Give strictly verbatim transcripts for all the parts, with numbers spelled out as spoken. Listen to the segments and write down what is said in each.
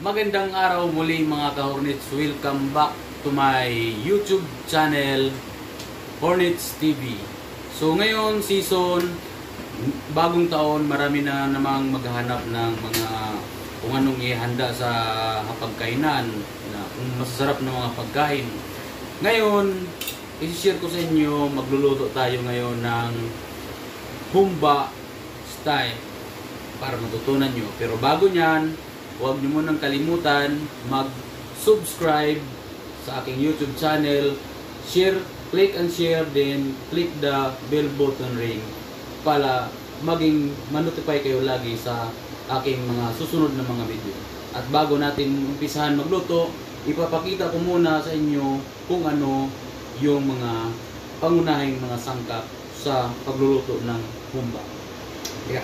Magandang araw muli mga ka-Hornets. Welcome back to my YouTube channel, Hornets T V. So ngayon season, bagong taon, marami na namang maghahanap ng mga kung anong ihanda sa hapagkainan, na kung masasarap na mga pagkain. Ngayon, i-share ko sa inyo, magluluto tayo ngayon ng humba style para matutunan nyo. Pero bago nyan, huwag nyo munang kalimutan mag-subscribe sa aking YouTube channel, share, click and share, then click the bell button ring para maging manotify kayo lagi sa aking mga susunod na mga video. At bago natin umpisahan magluto, ipapakita ko muna sa inyo kung ano yung mga pangunahing mga sangkap sa pagluluto ng humba. Yeah.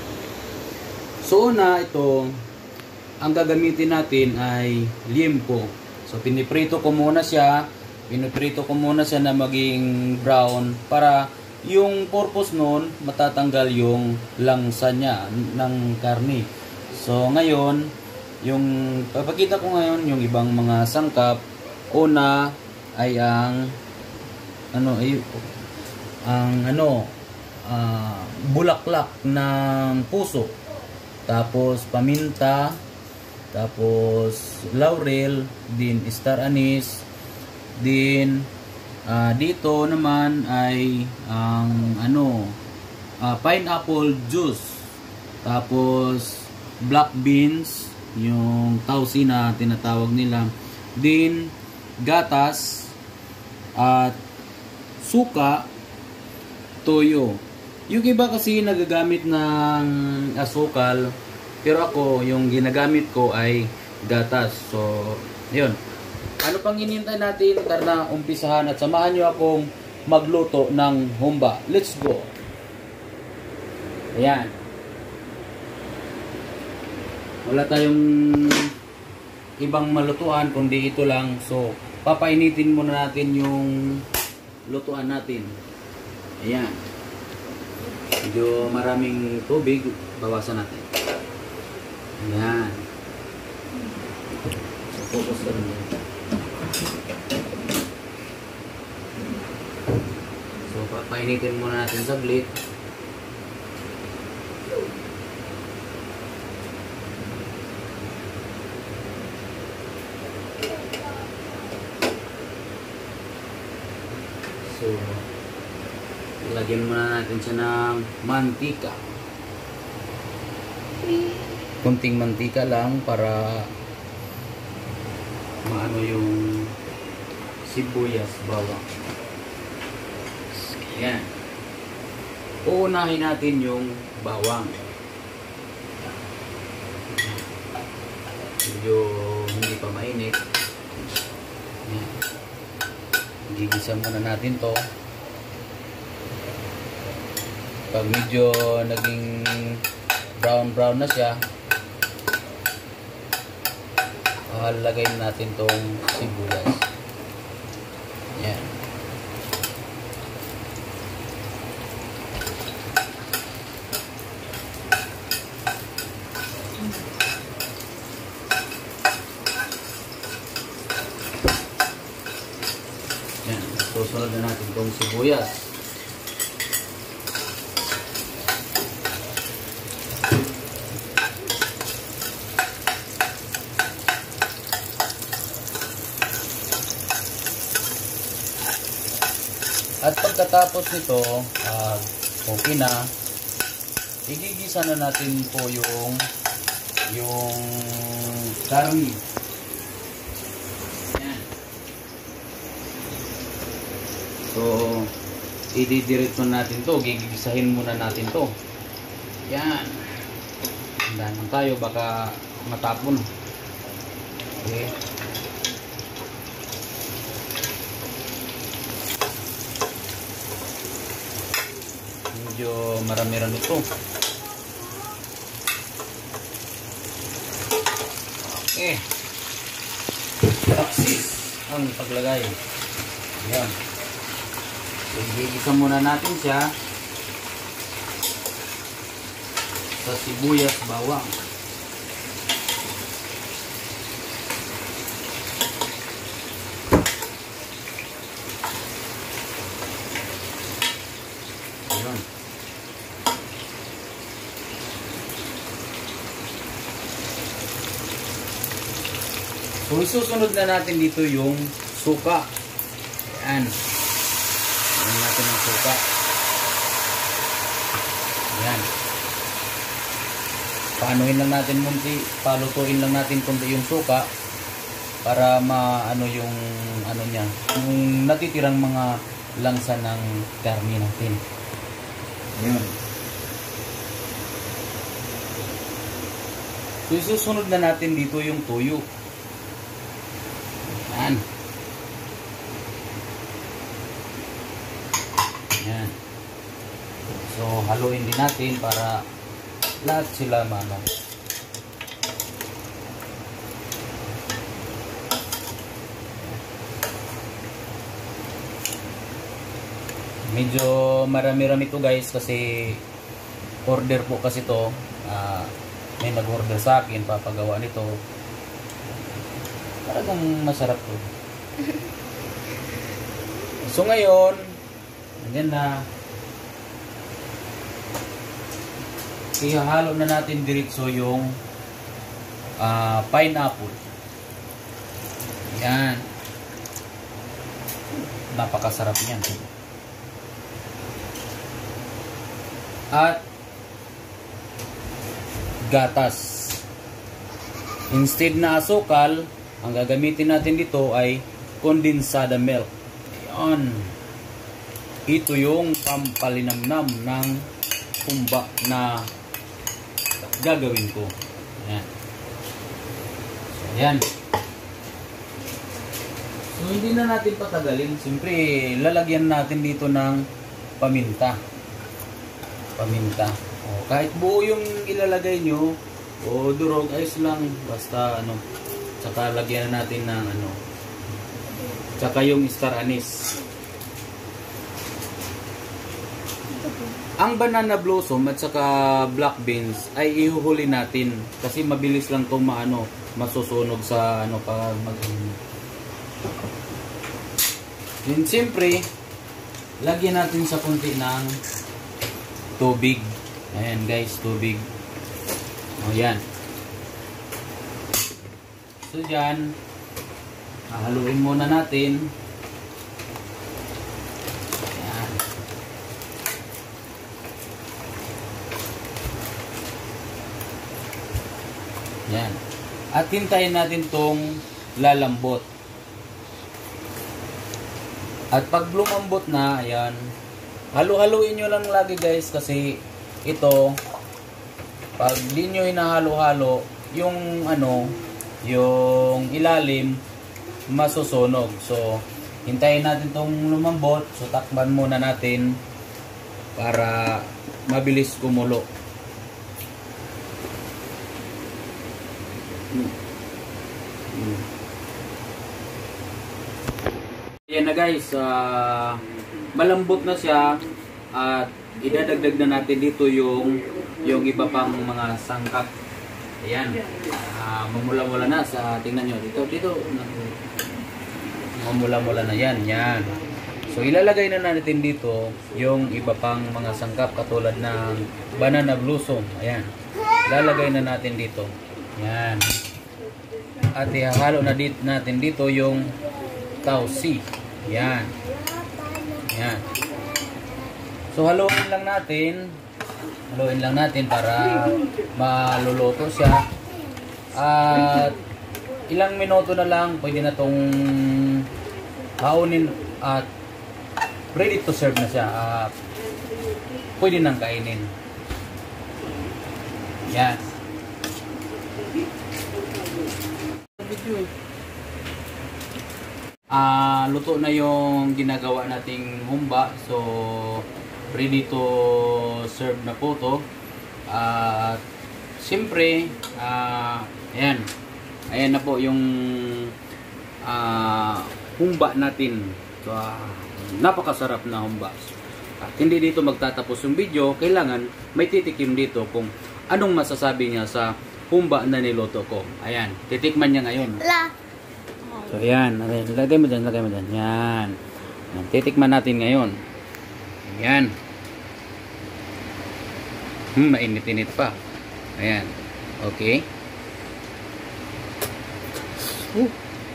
So una, ito ang gagamitin natin ay liempo. So piniprito ko muna siya, piniprito ko muna siya na maging brown para yung purpose nun matatanggal yung langsa niya ng karne. So ngayon, yung papakita ko ngayon yung ibang mga sangkap. Una ay ang ano ay ang ano uh, bulaklak ng puso. Tapos paminta, tapos laurel, din star anise, din uh, dito naman ay ang ano uh, pineapple juice, tapos black beans, yung tausi na tinatawag nila, din gatas at suka, toyo. Yung iba kasi nagagamit ng asukal, pero ako, yung ginagamit ko ay gatas. So, yun. Ano pang hinihintay natin? Tara na umpisahan at samahan nyo akong magluto ng humba. Let's go! Ayan. Wala tayong ibang malutuan, kundi ito lang. So, papainitin muna natin yung lutuan natin. Ayan. Medyo maraming tubig, bawasan natin. Ayan. So, focus ka rin. So, papainitin muna natin saglit. So, lagyan muna natin siya ng mantika. Kunting mantika lang para maano yung sibuyas, bawang. Ayan. Uunahin natin yung bawang. Medyo hindi pa mainit. Ayan. Gigisa muna natin to. Pag medyo naging brown brown na siya, lalagay natin tong sibuyas. Yan. Yan. Susunod na natin tong sibuyas. At pagkatapos nito, uh, okay na, igigisa na natin po yung yung karne. Ayan. So, ididiretso natin to, gigisahin muna natin to. Yan. Handahan lang tayo, baka matapon. Okay. Medyo marami-rami ito. Okay. Taksis ang paglagay. Ayan. So, igigisa muna natin siya sa sibuyas, bawang. Yan. So, isusunod na natin dito yung suka. Yan. Yan natin ang suka. Yan. Paanuhin lang natin munti, palutuin lang natin kunti yung suka para maano yung ano niya, yung natitirang mga langsa ng karne natin. Yan. So, isusunod na natin dito yung tuyo. Yan. Yan. So, haluin din natin para lahat sila mano. Medyo marami-rami to guys kasi order po kasi to. Uh, may nag-order sa akin, papagawa nito. Talagang masarap to. So ngayon, andyan na. Ihahalo na natin diretso yung uh, pineapple. Yan. Napakasarap niyan. At gatas. Instead na asukal, ang gagamitin natin dito ay condensada milk. Ayan. Ito yung pampalinamnam ng humba na gagawin ko. Ayan. So, ayan. So, hindi na natin patagalin. Siyempre, lalagyan natin dito ng paminta. Paminta. O, kahit buo yung ilalagay nyo, o durog, ayos lang. Basta, ano, tsaka lagyan natin ng, ano, tsaka yung star anise. Ang banana blossom at saka black beans ay ihuhuli natin kasi mabilis lang itong maano, masusunog sa ano pa mag Then siyempre, lagyan natin sa kunti ng tubig. Ayan guys, tubig. O yan. So yan, haluin muna natin. Yan. At hintayin natin tong lalambot. At pag lumambot na, ayan, halu-haluin nyo lang lagi guys kasi ito, pag di nyo hinahalo-halo, yung ano, yung ilalim, masusunog. So, hintayin natin tong lumambot. So, takban muna natin para mabilis kumulo. Hmm. Yan na guys, uh, malambot na siya at idadagdag na natin dito yung yung iba pang mga sangkap. Ayan, uh, mamula-mula na sa, tingnan nyo dito, dito mamula-mula na yan, yan. So ilalagay na natin dito yung iba pang mga sangkap katulad ng banana blossom. Ayan, ilalagay na natin dito. Yan. At ihahalo na dit natin dito yung tausi. Yan. Yan. So haluin lang natin. Haluin lang natin para maluluto siya. At ilang minuto na lang pwede na tong haunin at ready to serve na siya. Uh, pwede nang kainin. Yan. Ah, uh, luto na yung ginagawa nating humba. So ready to serve na po to. At uh, siyempre, ah, uh, ayan. Ayan na po yung uh, humba natin. So, uh, napakasarap na humba. At hindi dito magtatapos yung video. Kailangan may titikim dito kung anong masasabi niya sa humba na niluto ko. Ayan, titikman niya ngayon. So, ayan. Lagay mo dyan, lagay mo dyan. Yan. Yan. Titikman natin ngayon. Ayan. Hmm, mainit-init pa. Ayan. Okay. Uh.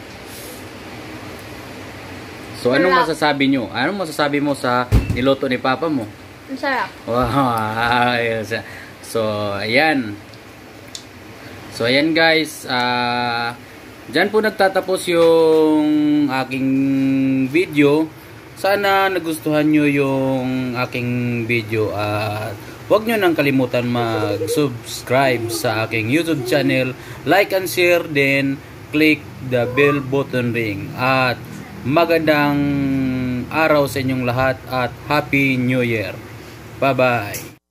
So, anong Sarap. masasabi nyo? Anong masasabi mo sa niluto ni Papa mo? Ang sarap. Wow. So, ayan. So, ayan guys. Ah... Uh, Diyan po nagtatapos yung aking video. Sana nagustuhan nyo yung aking video at huwag nyo nang kalimutan mag-subscribe sa aking YouTube channel, like and share, then click the bell button ring. At magandang araw sa inyong lahat at Happy New Year. Bye bye.